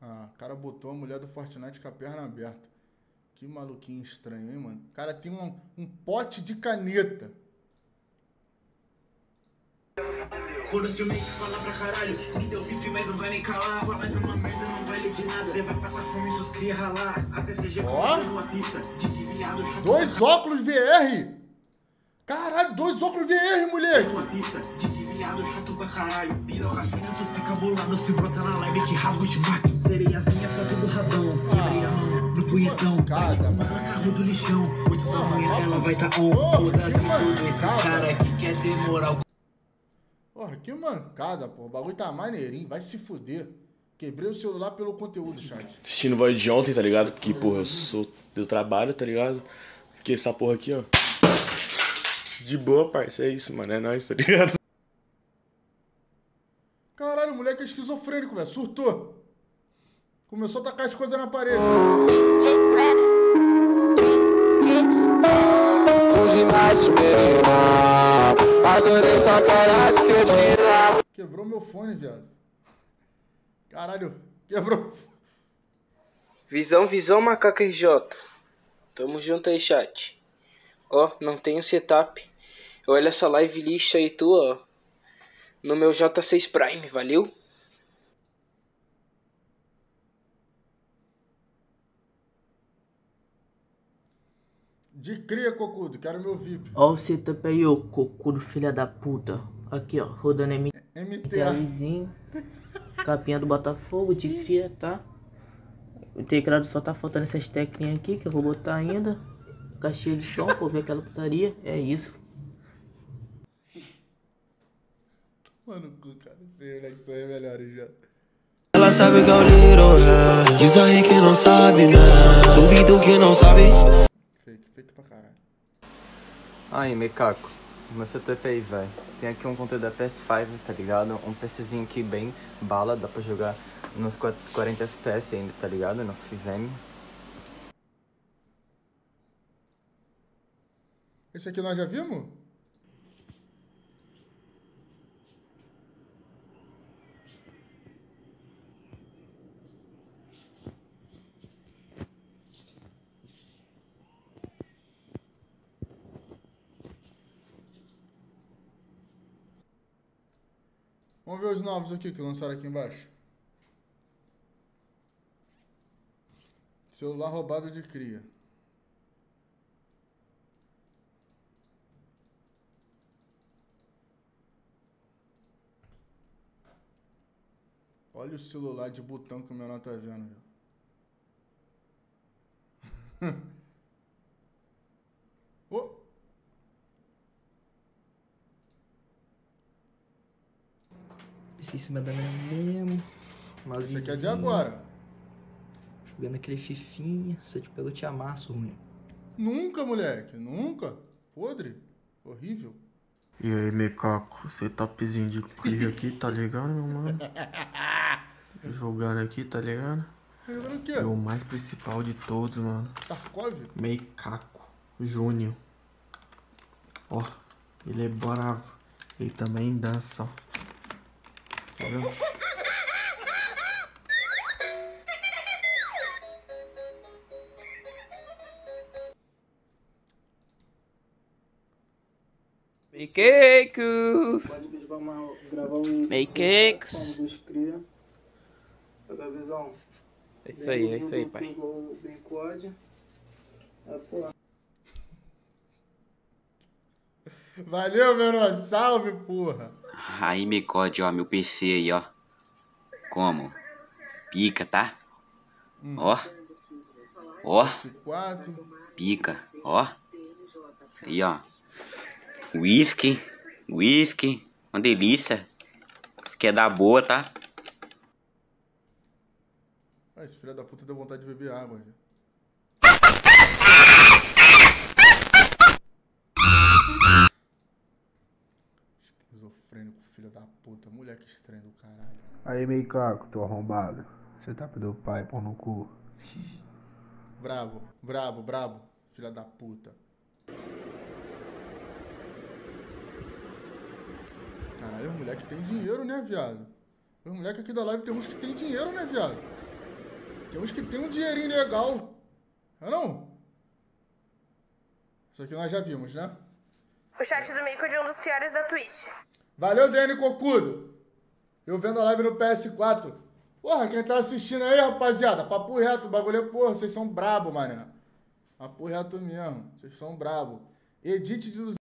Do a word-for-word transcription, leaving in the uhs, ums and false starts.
Ah, o cara botou a mulher do Fortnite com a perna aberta. Que maluquinho estranho, hein, mano? O cara tem um, um pote de caneta. Foda-se o meio que fala pra caralho. Me deu V I P, mas não vai nem calar. Mas é uma merda, não vale de nada. Você vai passar fome e seus cria ralar. Até C G colocando uma pista de desviado. Dois óculos V R! Caralho, dois óculos V R, moleque! Uma pista de desviado, chato pra caralho. Piroca fina, tu fica bolado. Se brota na live, te rasgo e te mato. Sereiazinha, foto do rabão. Quebrei a mão no punhetão. Cada, mano. Carro do lixão. Muito da manhã, ela vai tá on. Foda-se tudo, esses caras que quer ter moral. Porra, que mancada, pô. O bagulho tá maneirinho. Vai se fuder. Quebrei o celular pelo conteúdo, chat. Assistindo voz de ontem, tá ligado? Porque, porra, eu sou do trabalho, tá ligado? Porque essa porra aqui, ó. De boa, parça. É isso, mano. É nóis, tá ligado? Caralho, o moleque é esquizofrênico, velho. Surtou. Começou a tacar as coisas na parede. Quebrou meu fone, viado. Caralho, quebrou. Visão, visão, macaca R J. Tamo junto aí, chat. Ó, não tenho setup. Olha essa live lixa aí tua, ó. No meu J seis Prime, valeu? De cria, cocudo. Quero meu V I P. Ó o setup aí, ô cocudo, filha da puta. Aqui, ó, rodando M M T A. Capinha do Botafogo, de cria, tá? O teclado só tá faltando essas teclinhas aqui, que eu vou botar ainda. Caixinha de som, pra ver aquela putaria. É isso. Mano, cara, sei, né? Isso aí é melhor, já. Ela sabe que é o Little Rap. Diz aí que não sabe, né? Duvido que não sabe. Fake, fake pra caralho. Aí, Mecaco. Meu setup aí, velho. Tem aqui um controle da P S cinco, tá ligado? Um PCzinho aqui bem bala, dá pra jogar nos quarenta F P S ainda, tá ligado? No FIVM. Esse aqui nós já vimos? Vamos ver os novos aqui que lançaram aqui embaixo. Celular roubado de cria. Olha o celular de botão que o menor tá vendo, velho. Oh. Esse em cima da minha mesmo. Esse aqui é de agora. Jogando aquele fifinha. Se eu te pego, eu te amasso, ruim. Nunca, moleque. Nunca. Podre. Horrível. E aí, Mecaco, setupzinho de cria aqui, tá ligado, meu mano? Jogando aqui, tá ligado? Jogando o quê? É o mais principal de todos, mano. Tarkov? Mecaco Júnior. Ó, ele é bravo. Ele também dança, ó. Tá vendo? Mequecos! Pode pedir pra uma, gravar um... Mequecos! Como dos cria. Pegar a visão. É isso aí, é isso aí, pai. Igual bem code. É, pô. Valeu, menor. Salve, porra. Aí, Mecode, ó, meu P C aí, ó. Como? Pica, tá? Hum. Ó. Ó. quatro. Pica, ó. Aí, ó. Whisky. Whisky. Uma delícia. Isso aqui é da boa, tá? Ah, esse filho da puta deu vontade de beber água, já. Esquizofrênico, filho da puta. Moleque estranho do caralho. Aí, Mecaco, teu arrombado. Você tá pedindo pai, pôr no cu. Brabo, brabo, brabo. Filha da puta. Caralho, os moleque tem dinheiro, né, viado? Os moleque aqui da live tem uns que tem dinheiro, né, viado? Tem uns que tem um dinheirinho legal. Não é não? Isso aqui nós já vimos, né? O chat do Mico de um dos piores da Twitch. Valeu, Dani Cocudo. Eu vendo a live no P S quatro. Porra, quem tá assistindo aí, rapaziada? Papo reto, o bagulho é, porra, vocês são brabo, mané. Papo reto mesmo. Vocês são brabo. Edite de